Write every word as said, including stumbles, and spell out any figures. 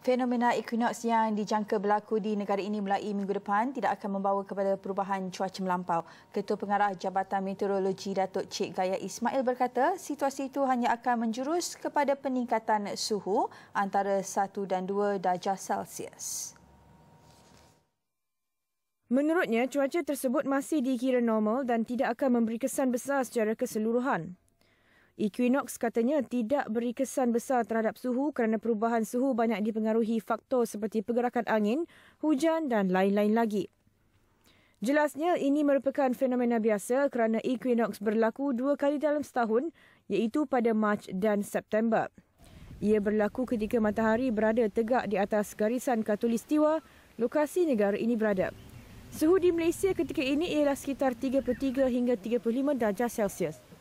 Fenomena Ekuinoks yang dijangka berlaku di negara ini mulai minggu depan tidak akan membawa kepada perubahan cuaca melampau. Ketua Pengarah Jabatan Meteorologi Datuk Che Gayah Ismail berkata, situasi itu hanya akan menjurus kepada peningkatan suhu antara satu dan dua darjah celcius. Menurutnya, cuaca tersebut masih dikira normal dan tidak akan memberi kesan besar secara keseluruhan. Ekuinoks katanya tidak beri kesan besar terhadap suhu kerana perubahan suhu banyak dipengaruhi faktor seperti pergerakan angin, hujan dan lain-lain lagi. Jelasnya, ini merupakan fenomena biasa kerana Ekuinoks berlaku dua kali dalam setahun, iaitu pada Mac dan September. Ia berlaku ketika matahari berada tegak di atas garisan khatulistiwa lokasi negara ini berada. Suhu di Malaysia ketika ini ialah sekitar tiga puluh tiga hingga tiga puluh lima darjah Celsius.